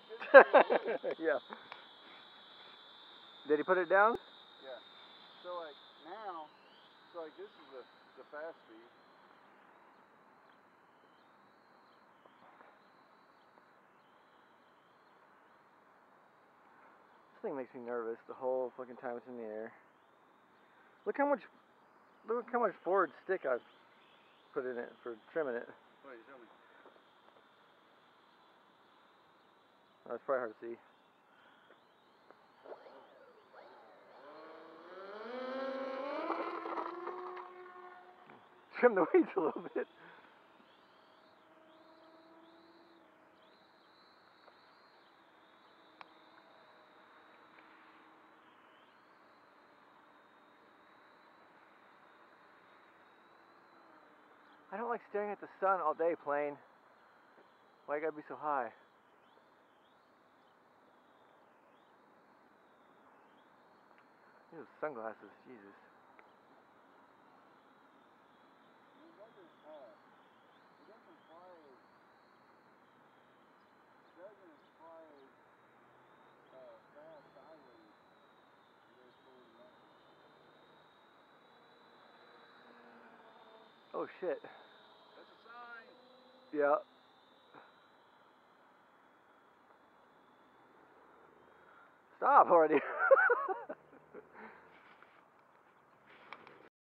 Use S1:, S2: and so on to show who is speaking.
S1: Yeah. Did he put it down?
S2: Yeah. So like now, so like this is the fast speed.
S1: This thing makes me nervous the whole fucking time it's in the air. Look how much forward stick I've put in it for trimming it.
S2: Wait, show me.
S1: That's probably hard to see. Trim the weeds a little bit. I don't like staring at the sun all day, Plane. Why you gotta be so high? Those sunglasses, Jesus. Oh shit.
S2: That's a sign.
S1: Yeah. Stop already.